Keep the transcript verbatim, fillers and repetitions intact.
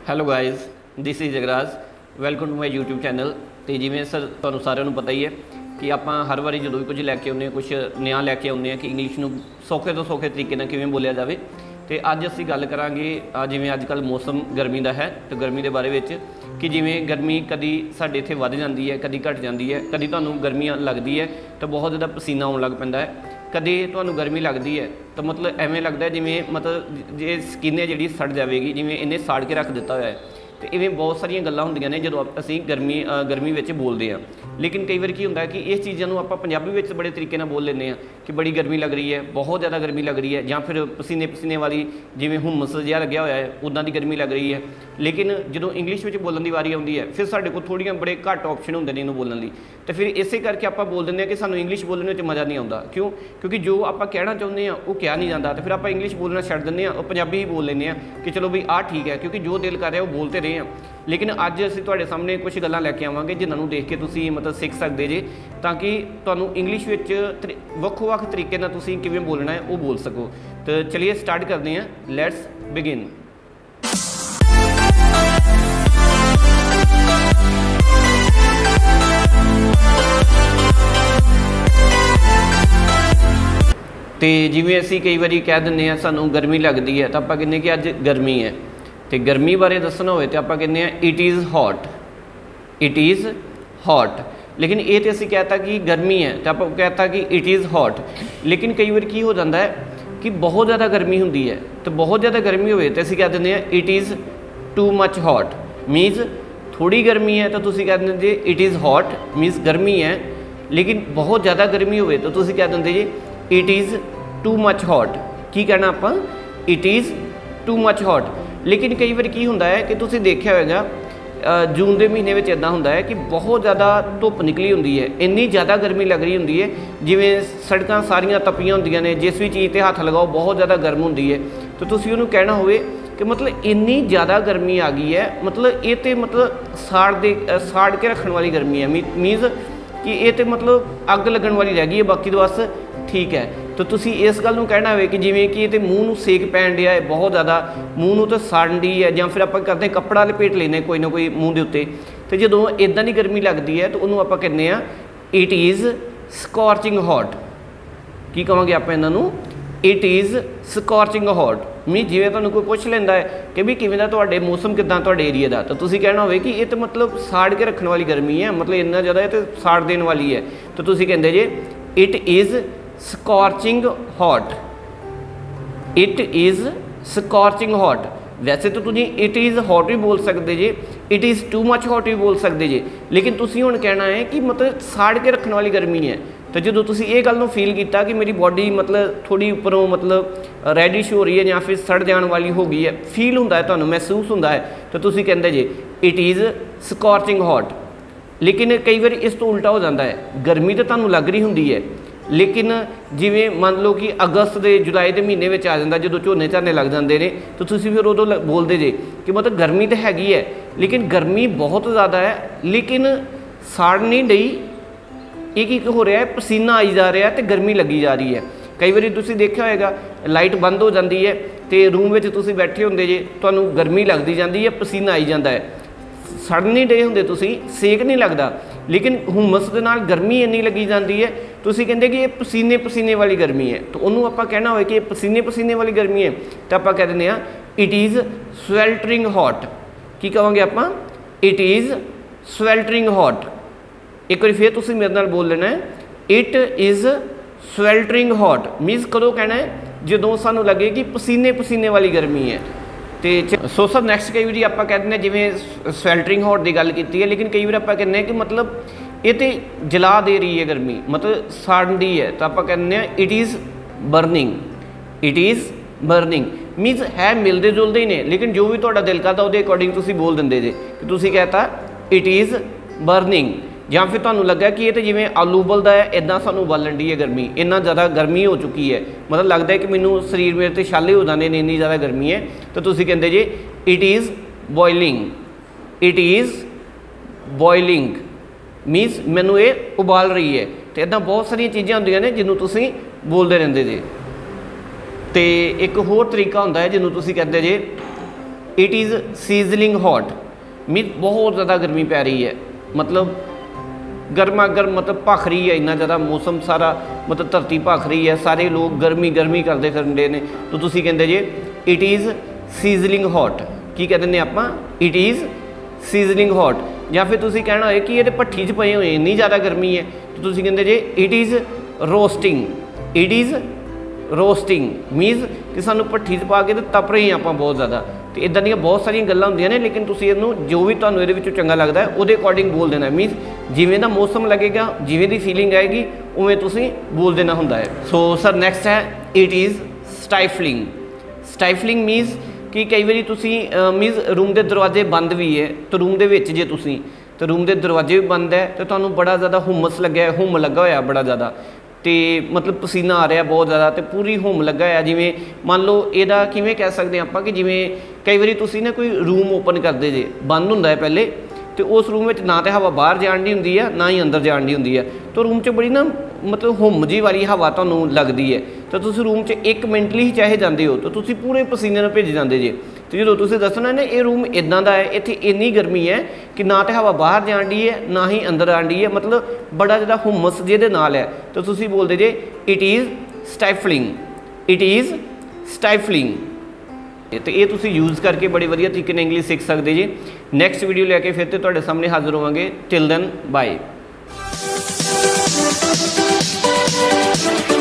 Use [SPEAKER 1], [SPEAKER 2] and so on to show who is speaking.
[SPEAKER 1] Hello guys, this is Jagraj. Welcome to my YouTube channel. तो जिमें sir तुहानूं सारिਆਂ ਨੂੰ पता ही है कि ਆਪਾਂ हर वारी जो भी कुछ लैके आउने कुछ नया लैके आउने कि इंग्लिश नूं सौखे तो सौखे तरीके नाल किवें बोलिया जाए। तो अज असीं गल करांगे जिवें अजकल मौसम गर्मी का है, तो गर्मी के बारे में कि जिवें गर्मी कदी साडे इत्थे वध जांदी है, कदी घट जांदी है, कदी तुहानूं गर्मी लगदी है तो बहुत ज़्यादा पसीना आउण लग पैंदा है, कदे तुहानूं गर्मी लगदी है तो मतलब एवें लगदा है जिवें मतलब जे स्किन है जिहड़ी सड़ जाएगी, जिवें इन्हें साड़ के रख दिता होया है। तो इवें बहुत सारिया गल्लां हुंदियां ने जो असीं गर्मी गर्मी विच बोलते हैं। लेकिन कई बार की हुंदा है कि इस चीज़ों को आपां पंजाबी विच बड़े तरीके नाल बोल लैंदे हैं कि बड़ी गर्मी लग रही है, बहुत ज़्यादा गर्मी लग रही है, या फिर पसीने पसीने वाली जिवें हुम्मस जिहा लग्या होया है उदां दी गर्मी लग रही है। लेकिन जो इंग्लिश में बोलने की वारी आउंदी है फिर साडे कोल थोड़ियां बड़े घट ऑप्शन हुंदे ने इहनूं बोलण लई, तो फिर इसे करके आपां बोल दिंदे हैं कि सानूं इंग्लिश बोलने में मज़ा नहीं आउंदा। क्यों? क्योंकि जो आपां कहना चाहुंदे हैं वो कहा नहीं जाता, तो फिर आपां इंग्लिश बोलना छड्ड दिंदे हैं और पंजाबी ही बोल लैंदे हैं कि चलो भी आ ठीक है, क्योंकि जो दिल कर रहा है वो बोलते रहे हैं। लेकिन अज असीं तुहाडे सामने कुछ गल्लां लैके आवांगे जिन्हां देख के तुसीं मतलब सीख सकदे जे, ताकि तुहानूं इंग्लिश विच वक्-वक् तरीके नाल तुसीं किवें बोलना है वो बोल सको। तो चलिए स्टार्ट करते हैं, लैट्स बिगिन। तो जिवें असीं कई बारी कह दिंदे हैं सानूं गर्मी लगदी है तो आपां कहने कि अज गर्मी है, तो गर्मी बारे दसना होवे तो आपां कहने it is hot, it is hot. लेकिन ये तो असीं कहता कि गर्मी है तो आपां कहता कि इट इज़ हॉट। लेकिन कई बार की हो जाता है कि बहुत ज़्यादा गर्मी होंदी है, तो बहुत ज़्यादा गर्मी होवे तो असीं कह दिंदे हैं it is too much hot. Means थोड़ी गर्मी है तो तुसीं कह दिंदे जी इट इज़ हॉट, मीनस गर्मी है। लेकिन बहुत ज़्यादा गर्मी होवे तो तुसीं कह दिंदे जी it is too much hot. की कहना आपां? It is too much hot. लेकिन कई बार की होंदा है कि तुसीं देखिया होएगा जून के महीने में इदा होंदा है कि बहुत ज़्यादा धुप्प निकली होंदी है, इन्नी ज़्यादा गर्मी लग रही होंदी है, जिवें सड़कां सारियां तपियां होंदियां ने, जिस भी चीज़ ते हत्थ लगाओ बहुत ज़्यादा गर्म होंदी है। तो तुसीं उहनूं कहना होवे कि मतलब इन्नी ज़्यादा गर्मी आ गई है, मतलब ये तो मतलब साड़ दे साड़ के रखने वाली गर्मी है। मीनस कि ये तो मतलब अग लगन वाली रह गई है, बाकी तो बस ठीक है। तो तुसी इस गल नूं कहना है कि जिवें कि ये मूँह नूं सेक पैण दिया है बहुत ज़्यादा, मूँह नूं तो सड़न दी है, या फिर आपां करते कपड़ा लपेट लेने कोई ना कोई मूँह के उत्ते। तो जो इदां दी गर्मी लगती है तो उन्होंने आपां कहने आ इट इज़ स्कॉर्चिंग हॉट। की कहांगे आपां इन्हां नूं? It is scorching hot. Mean जिवें तुहानूं कोई पुछ लैंदा है कि भी किवें दा तुहाडे मौसम किदां तुहाडे एरिया दा, तो तुसीं कहना होवे कि ये तो मतलब साड़ के रखने वाली गर्मी है, मतलब इन्ना ज़्यादा ये तो साड़ देने वाली है। तो तुसीं कहंदे जे it is scorching hot, it is scorching hot. वैसे तो तुसीं इट इज़ हॉट भी बोल सकते जे, it is too much hot भी बोल सकते जे, लेकिन तुसीं हुण कहना है कि मतलब साड़ के रखने वाली गर्मी है। तो जो तुसीं ये गल नूं फील किया कि मेरी बॉडी मतलब थोड़ी उपरों मतलब रैडिश हो रही है या फिर सड़ जाने वाली हो गई है, फील होंदा है, तुहानूं महसूस होंदा है, तो तुसीं कहंदे जे इट इज़ स्कॉर्चिंग हॉट। लेकिन कई बार इस तो उल्टा हो जाता है, गर्मी तो तुहानूं लग रही होंदी है, लेकिन जिवें मान लो कि अगस्त के जुलाई के महीने में आ जाता जो झोने झाने लग जाते हैं, तो तुसीं फिर उदों बोलते जे कि मतलब गर्मी तो हैगी है, लेकिन गर्मी बहुत ज़्यादा है, लेकिन साड़ नहीं डई, एक एक हो रहा है, पसीना आई जा रहा है तो गर्मी लगी जा रही है। कई बार तुसीं देखिया होएगा लाइट बंद हो जाती है तो रूम में तुसीं बैठे होंदे जे, तुहानूं गर्मी लगती जाती है, पसीना आई जाता है, सड़ नहीं डे होंदे तुसीं, सेक नहीं लगता, लेकिन हुम्मस दे नाल गर्मी इन्नी लगी जाती है, तुसीं कहंदे कि ये पसीने पसीने वाली गर्मी है। तो उन्होंने आपां कहना होवे कि ये पसीने पसीने वाली गर्मी है तो आपां कह दिंदे आ इट इज़ स्वैल्टरिंग हॉट। की कहांगे आपां? It is sweltering hot. एक बार फिर तुसीं मेरे नाल बोल लेना है it is sweltering hot. Means कदों कहना है? जदों सानूं लगे कि पसीने पसीने वाली गर्मी है। तो सो सर नैक्सट कई बार आप कह दें जिवें स्वैल्टरिंग हॉट की गल की है, लेकिन कई बार आप कहने कि मतलब ये तो जला दे रही है गर्मी, मतलब साड़दी है, तो आप कहने it is burning, it is burning. Means है मिलते जुलते ही ने, लेकिन जो भी तुहाडा दिल करता उसके अकॉर्डिंग तुसीं बोल देंदे जे कि तुसीं कहता इट इज़ बर्निंग, या फिर तुहानूं लगा कि ये तो जिवें आलू उबलदा है इदां सानूं बालन दी है गर्मी, इन्ना ज़्यादा गर्मी हो चुकी है, मतलब लगता है कि मैनूं शरीर मेरे ते छाले हो जाने ने, इन्नी ज़्यादा गर्मी है। तो तुसीं कहंदे जे it is boiling, it is boiling, means मैनूं ये उबाल रही है। तो इदां बहुत सारिया चीज़ां होंदियां ने जिन्हों तुसीं बोलते रहंदे जे। तो एक होर तरीका होंदा है जिन्हों तुसीं कहंदे जे it is sizzling hot mean बहुत ज़्यादा गर्मी पै रही है, मतलब गर्मा गर्म, मतलब भख रही है इन्ना ज़्यादा मौसम सारा, मतलब धरती भख रही है, सारे लोग गर्मी गर्मी करते फिरदे ने, तो तुसी कहंदे जे इट इज़ सीजलिंग हॉट। की कह दिंदे आपां, इट इज़ सीजलिंग हॉट। या फिर तुसी कहना होए कि ये भट्ठी च पए होए इन्नी ज़्यादा गर्मी है, तो तुसी कहंदे जे it is roasting. It is roasting means कि सानू भट्ठी च पा के तप रहे हैं आपां बहुत ज़्यादा। तो इदां दी बहुत सारिया गल्लां हुंदियां ने, लेकिन तुसी इहनूं जो भी तुहानूं इहदे विचों चंगा लगदा है उहदे अकॉर्डिंग बोल देना। मीनस जिवें दा मौसम लगेगा, जिवें दी फीलिंग आएगी, उवें तुसी बोल देना हुंदा है। सो सर नैक्सट है it is stifling. Stifling means कि कई बारी तुसी मीनस रूम के दरवाजे बंद भी है, तो रूम के विच जे तुसी तो रूम के दरवाजे भी बंद है, तो तुहानूं बड़ा ज़्यादा हुमस लग्या, हुम लगा होया बड़ा ज़्यादा, तो मतलब पसीना आ रहा बहुत ज़्यादा, तो पूरी हुम लगा है। जिमें मान लो इहदा किवें कह सकते हैं आपां कि जिमें कई बारी तुसी ना कोई रूम ओपन करते जे, बंद हुंदा है पहले, तो उस रूम में ना तो हवा बाहर जाण दी हुंदी है, ना ही अंदर जाण दी हुंदी है, तो रूम च बड़ी ना मतलब हुम जी वाली हवा तुहानूं लगदी है, तो तुसी रूम च एक मिनट लिए ही चाहे जांदे हो तो तुसी पूरे पसीने नाल भिज जांदे जे। तो जो तुसी दसना ना ये रूम इदां दा है, इत्थे इन्नी गर्मी है कि ना तो हवा बाहर जाण दी है, ना ही अंदर आण दी है, मतलब बड़ा ज़्यादा हुमस जिहदे नाल है, तो तुसी बोलदे जे it is stifling. It is stifling. तो ये तुसी यूज़ करके बड़े वधिया तरीके नाल इंग्लिश सीख सकते जी। नैक्सट वीडियो लैके फिर तो तुहाडे सामने हाज़र होवांगे। Till then bye.